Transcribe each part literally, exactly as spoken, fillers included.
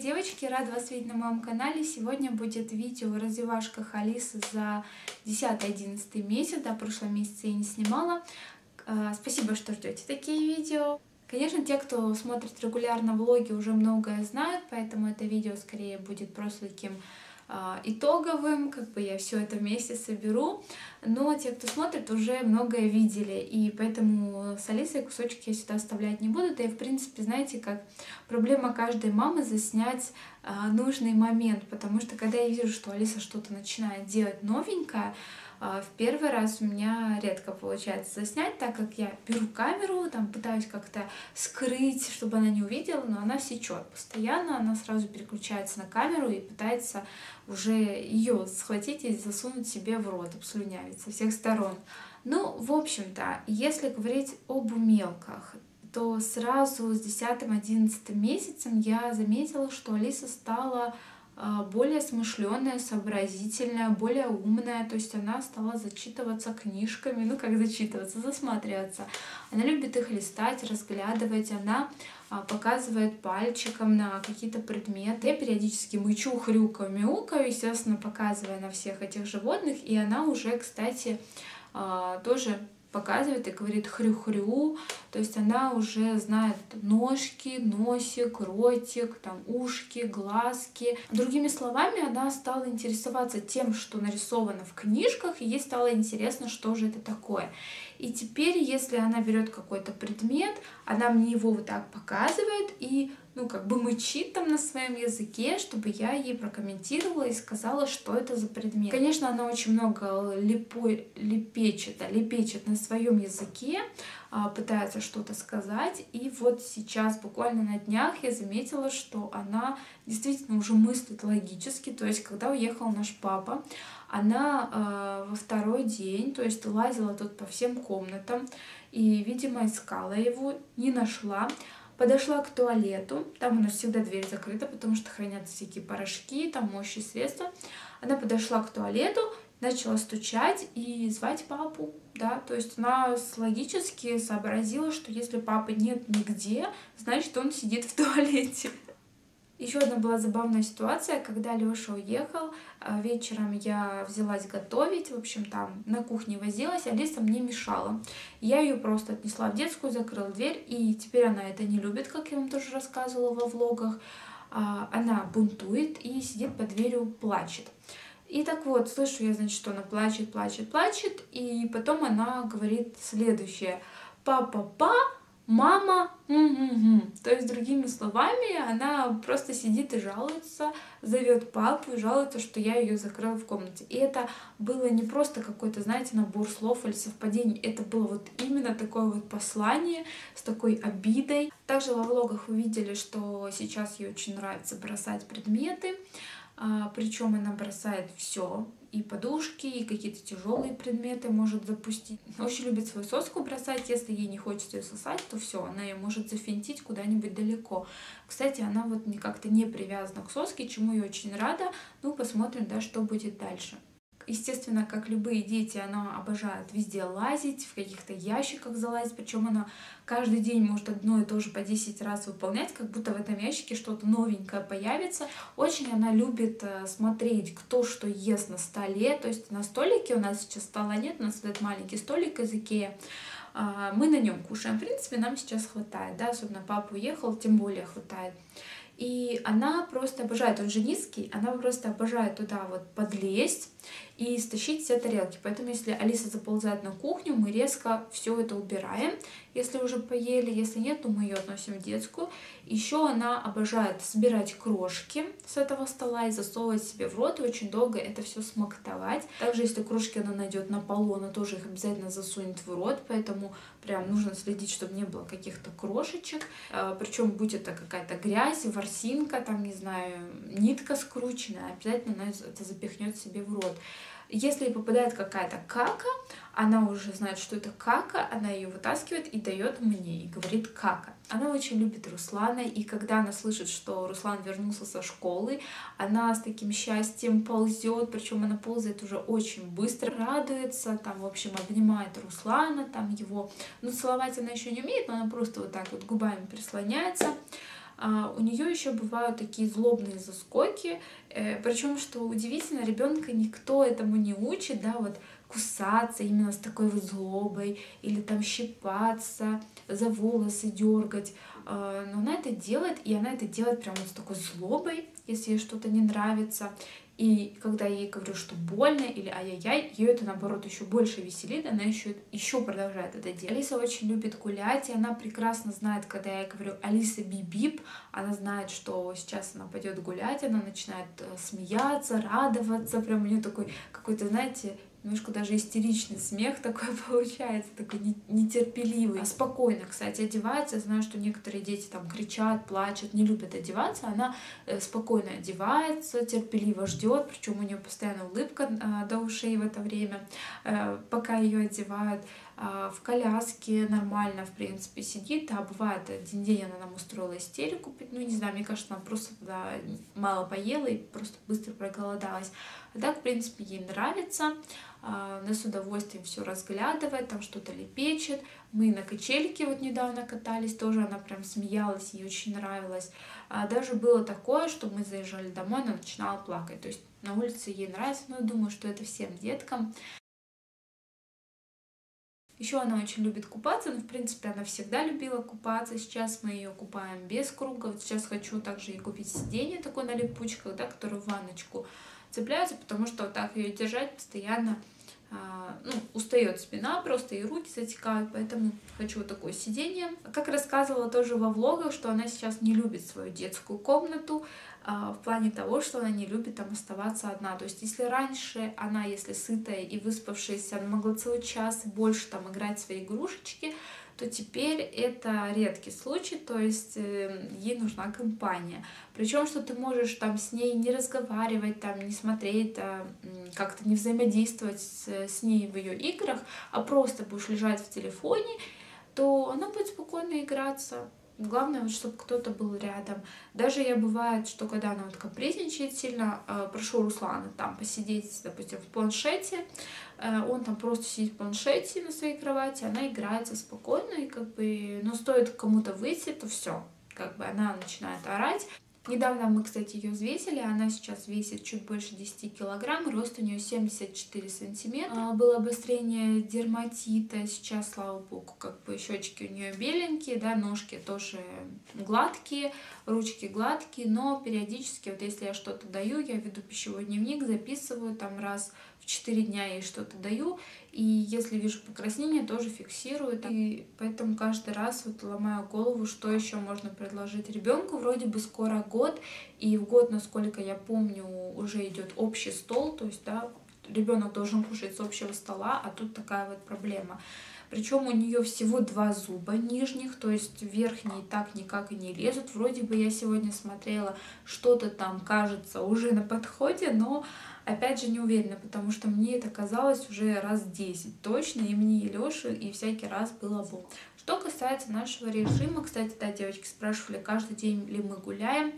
девочки, рада вас видеть на моем канале. Сегодня будет видео о развивашках Алисы за десятый-одиннадцатый месяц. Да, в прошлом месяце я не снимала. Спасибо, что ждете такие видео. Конечно, те, кто смотрит регулярно влоги, уже многое знают, поэтому это видео скорее будет просто таким итоговым, как бы я все это вместе соберу, но те, кто смотрит, уже многое видели, и поэтому с Алисой кусочки я сюда оставлять не буду. Да и в принципе, знаете, как проблема каждой мамы заснять а, нужный момент, потому что когда я вижу, что Алиса что-то начинает делать новенькое, в первый раз у меня редко получается заснять, так как я беру камеру, там пытаюсь как-то скрыть, чтобы она не увидела, но она сечет постоянно, она сразу переключается на камеру и пытается уже ее схватить и засунуть себе в рот, обслюнявить со всех сторон. Ну, в общем-то, если говорить об умелках, то сразу с десятым-одиннадцатым месяцем я заметила, что Алиса стала более смышленая, сообразительная, более умная, то есть она стала зачитываться книжками, ну как зачитываться, засматриваться. Она любит их листать, разглядывать, она показывает пальчиком на какие-то предметы. Я периодически мычу, хрюкаю, мяукаю, естественно, показывая на всех этих животных, и она уже, кстати, тоже показывает и говорит хрю-хрю, то есть она уже знает ножки, носик, ротик, там ушки, глазки. Другими словами, она стала интересоваться тем, что нарисовано в книжках, и ей стало интересно, что же это такое. И теперь, если она берет какой-то предмет, она мне его вот так показывает и, ну, как бы мычит там на своем языке, чтобы я ей прокомментировала и сказала, что это за предмет. Конечно, она очень много липой, лепечет, да, лепечет на своем языке, пытается что-то сказать. И вот сейчас, буквально на днях, я заметила, что она действительно уже мыслит логически. То есть, когда уехал наш папа, она э, во второй день, то есть лазила тут по всем комнатам и, видимо, искала его, не нашла. Подошла к туалету, там у нас всегда дверь закрыта, потому что хранятся всякие порошки, там моющие средства. Она подошла к туалету, начала стучать и звать папу, да, то есть она логически сообразила, что если папы нет нигде, значит он сидит в туалете. Еще одна была забавная ситуация, когда Леша уехал, вечером я взялась готовить, в общем, там на кухне возилась, Алиса мне мешала. Я ее просто отнесла в детскую, закрыла дверь, и теперь она это не любит, как я вам тоже рассказывала во влогах. Она бунтует и сидит под дверью, плачет. И так вот, слышу я, значит, что она плачет, плачет, плачет, и потом она говорит следующее: «Па-па-па, мама, м-м-м». То есть, другими словами, она просто сидит и жалуется, зовет папу и жалуется, что я ее закрыла в комнате. И это было не просто какой-то, знаете, набор слов или совпадений, это было вот именно такое вот послание с такой обидой. Также во влогах вы видели, что сейчас ей очень нравится бросать предметы. А, причем она бросает все, и подушки, и какие-то тяжелые предметы может запустить. Очень любит свою соску бросать, если ей не хочется ее сосать, то все, она ее может зафинтить куда-нибудь далеко. Кстати, она вот как-то не привязана к соске, чему я очень рада. Ну, посмотрим, да, что будет дальше. Естественно, как любые дети, она обожает везде лазить, в каких-то ящиках залазить, причем она каждый день может одно и то же по десять раз выполнять, как будто в этом ящике что-то новенькое появится. Очень она любит смотреть, кто что ест на столе, то есть на столике у нас сейчас стола нет, у нас этот маленький столик из Икеи. Мы на нем кушаем, в принципе, нам сейчас хватает, да, особенно папа уехал, тем более хватает. И она просто обожает, он же низкий, она просто обожает туда вот подлезть и стащить все тарелки. Поэтому если Алиса заползает на кухню, мы резко все это убираем, если уже поели. Если нет, то мы ее относим в детскую. Еще она обожает собирать крошки с этого стола и засовывать себе в рот, и очень долго это все смактовать. Также, если крошки она найдет на полу, она тоже их обязательно засунет в рот, поэтому прям нужно следить, чтобы не было каких-то крошечек. Причем, будь это какая-то грязь, ворсинка, там, не знаю, нитка скрученная, обязательно она это запихнет себе в рот. Если попадает какая-то кака, она уже знает, что это кака, она ее вытаскивает и дает мне, и говорит кака. Она очень любит Руслана, и когда она слышит, что Руслан вернулся со школы, она с таким счастьем ползет, причем она ползает уже очень быстро, радуется, там, в общем, обнимает Руслана, там его, ну, целовать она еще не умеет, но она просто вот так вот губами прислоняется. У нее еще бывают такие злобные заскоки, причем, что удивительно, ребенка никто этому не учит, да, вот кусаться именно с такой вот злобой, или там щипаться, за волосы дергать. Но она это делает, и она это делает прямо с такой злобой, если ей что-то не нравится. И когда я ей говорю, что больно или ай-яй-яй, ее это наоборот еще больше веселит, она еще, еще продолжает это делать. Алиса очень любит гулять, и она прекрасно знает, когда я ей говорю «Алиса, бип-бип», она знает, что сейчас она пойдет гулять, она начинает смеяться, радоваться, прям у нее такой какой-то, знаете, немножко даже истеричный смех такой получается, такой нетерпеливый. А спокойно, кстати, одевается. Я знаю, что некоторые дети там кричат, плачут, не любят одеваться. Она спокойно одевается, терпеливо ждет, причем у нее постоянно улыбка до ушей в это время, пока ее одевают. В коляске нормально, в принципе, сидит, а бывает, один день она нам устроила истерику, ну, не знаю, мне кажется, она просто да, мало поела и просто быстро проголодалась. А так, в принципе, ей нравится, она с удовольствием все разглядывает, там что-то лепечет. Мы на качельке вот недавно катались, тоже она прям смеялась, ей очень нравилось. Даже было такое, что мы заезжали домой, она начинала плакать, то есть на улице ей нравится, но я думаю, что это всем деткам. Еще она очень любит купаться, но в принципе она всегда любила купаться. Сейчас мы ее купаем без круга. Вот сейчас хочу также ей купить сиденье такое на липучках, да, которое в ванночку цепляется, потому что вот так ее держать постоянно, а, ну, устает спина просто и руки затекают, поэтому хочу вот такое сиденье. Как рассказывала тоже во влогах, что она сейчас не любит свою детскую комнату, в плане того, что она не любит там оставаться одна. То есть если раньше она, если сытая и выспавшаяся, она могла целый час и больше там играть в свои игрушечки, то теперь это редкий случай, то есть э, ей нужна компания. Причем, что ты можешь там с ней не разговаривать, там, не смотреть, а, как-то не взаимодействовать с, с ней в ее играх, а просто будешь лежать в телефоне, то она будет спокойно играться. Главное, вот, чтобы кто-то был рядом. Даже я бывает, что когда она вот капризничает сильно, э, прошу Руслана там посидеть, допустим, в планшете, э, он там просто сидит в планшете на своей кровати, она играется спокойно, и как бы, ну, стоит кому-то выйти, то все, как бы она начинает орать. Недавно мы, кстати, ее взвесили, она сейчас весит чуть больше десяти килограмм, рост у нее семьдесят четыре сантиметра. Было обострение дерматита, сейчас, слава богу, как бы щечки у нее беленькие, да, ножки тоже гладкие, ручки гладкие, но периодически, вот если я что-то даю, я веду пищевой дневник, записываю там раз в четыре дня ей что-то даю, и если вижу покраснение, тоже фиксирую. И поэтому каждый раз вот ломаю голову, что еще можно предложить ребенку. Вроде бы скоро год, и в год, насколько я помню, уже идет общий стол, то есть, да, ребенок должен кушать с общего стола, а тут такая вот проблема. Причем у нее всего два зуба нижних, то есть верхние так никак и не лезут. Вроде бы я сегодня смотрела, что-то там кажется уже на подходе, но опять же не уверена, потому что мне это казалось уже раз десять точно, и мне, и Лёше, и всякий раз было больно. Что касается нашего режима, кстати, да, девочки спрашивали, каждый день ли мы гуляем.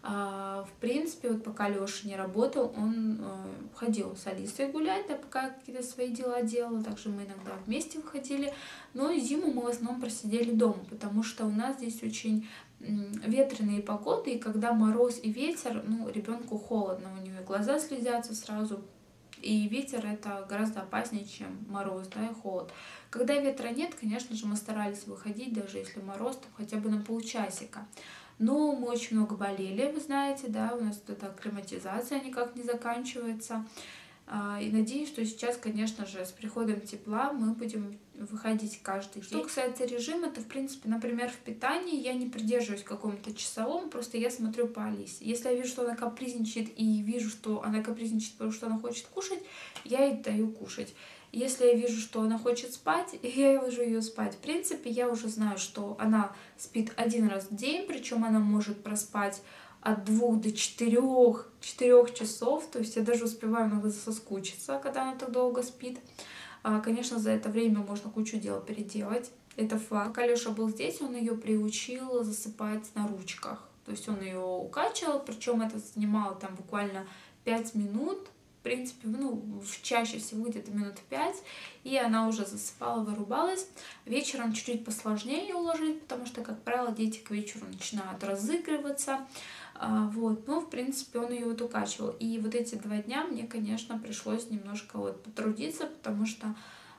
В принципе, вот пока Лёша не работал, он ходил с Алисой гулять, да, пока какие-то свои дела делала, также мы иногда вместе выходили, но зиму мы в основном просидели дома, потому что у нас здесь очень ветреные погоды, и когда мороз и ветер, ну, ребенку холодно, у него глаза слезятся сразу, и ветер это гораздо опаснее, чем мороз, да, и холод. Когда ветра нет, конечно же, мы старались выходить, даже если мороз, то хотя бы на полчасика. Но мы очень много болели, вы знаете, да, у нас эта акклиматизация никак не заканчивается. И надеюсь, что сейчас, конечно же, с приходом тепла мы будем выходить каждый день. Что касается режима, то, в принципе, например, в питании я не придерживаюсь какому-то часовому, просто я смотрю по Алисе. Если я вижу, что она капризничает, и вижу, что она капризничает, потому что она хочет кушать, я ей даю кушать. Если я вижу, что она хочет спать, я ложу ее спать. В принципе, я уже знаю, что она спит один раз в день, причем она может проспать от двух до четырех, четырех часов. То есть я даже успеваю иногда соскучиться, когда она так долго спит. Конечно, за это время можно кучу дел переделать. Это факт. Пока Лёша был здесь, он ее приучил засыпать на ручках. То есть он ее укачивал, причем это занимало там буквально пять минут. принципе, ну, чаще всего где-то минут пять, и она уже засыпала, вырубалась. Вечером чуть-чуть посложнее ее уложить, потому что, как правило, дети к вечеру начинают разыгрываться. Вот, ну, в принципе, он ее вот укачивал. И вот эти два дня мне, конечно, пришлось немножко вот потрудиться, потому что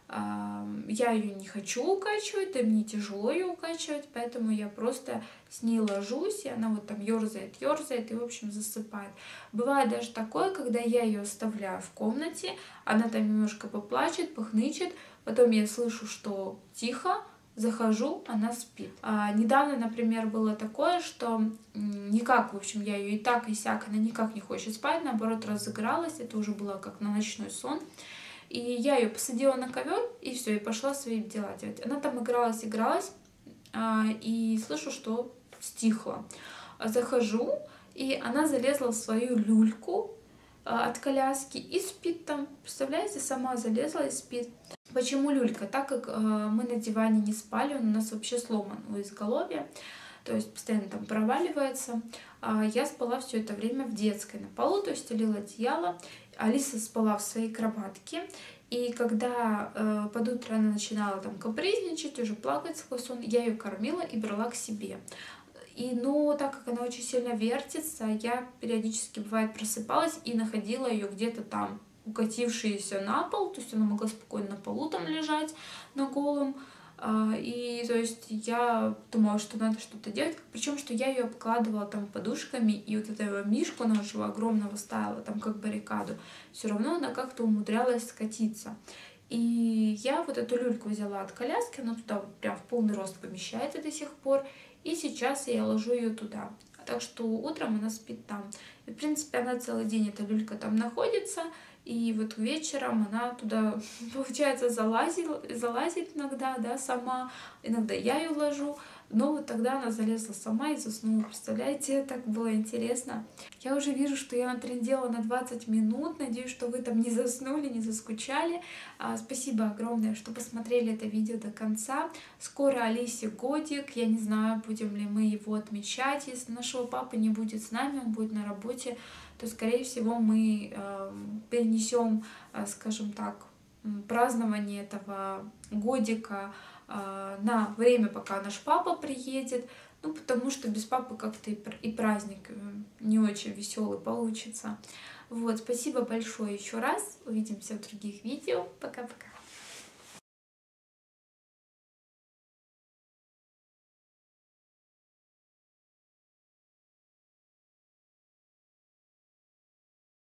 я ее не хочу укачивать, да мне тяжело ее укачивать, поэтому я просто с ней ложусь, и она вот там ерзает, ерзает и, в общем, засыпает. Бывает даже такое, когда я ее оставляю в комнате, она там немножко поплачет, похнычет, потом я слышу, что тихо, захожу, она спит. А, недавно, например, было такое, что никак, в общем, я ее и так, и сяк, она никак не хочет спать, наоборот, разыгралась, это уже было как на ночной сон. И я ее посадила на ковер, и все, и пошла свои дела делать. Она там игралась, игралась, и слышу, что стихло. Захожу, и она залезла в свою люльку от коляски и спит там. Представляете, сама залезла и спит. Почему люлька? Так как мы на диване не спали, он у нас вообще сломан у изголовья, то есть постоянно там проваливается. Я спала все это время в детской на полу, то есть стелила одеяло. Алиса спала в своей кроватке, и когда э, под утро она начинала там капризничать, уже плакать сквозь сон, я ее кормила и брала к себе. И, но так как она очень сильно вертится, я периодически, бывает, просыпалась и находила ее где-то там, укатившуюся на пол, то есть она могла спокойно на полу там лежать, на голом. И то есть я думала, что надо что-то делать, причем что я ее обкладывала там подушками, и вот этого мишку нашего огромного ставила там как баррикаду, все равно она как-то умудрялась скатиться. И я вот эту люльку взяла от коляски, она туда вот прям в полный рост помещается до сих пор, и сейчас я ложу ее туда. Так что утром она спит там. И, в принципе, она целый день, эта люлька там находится, и вот вечером она туда, получается, залазит, залазит иногда, да, сама, иногда я ее ложу, но вот тогда она залезла сама и заснула, представляете, так было интересно. Я уже вижу, что я натрындела на двадцать минут, надеюсь, что вы там не заснули, не заскучали. Спасибо огромное, что посмотрели это видео до конца. Скоро Алисе годик, я не знаю, будем ли мы его отмечать, если нашего папы не будет с нами, он будет на работе, то, скорее всего, мы э, перенесем, э, скажем так, празднование этого годика э, на время, пока наш папа приедет, ну, потому что без папы как-то и, и праздник не очень веселый получится. Вот, спасибо большое еще раз, увидимся в других видео, пока-пока.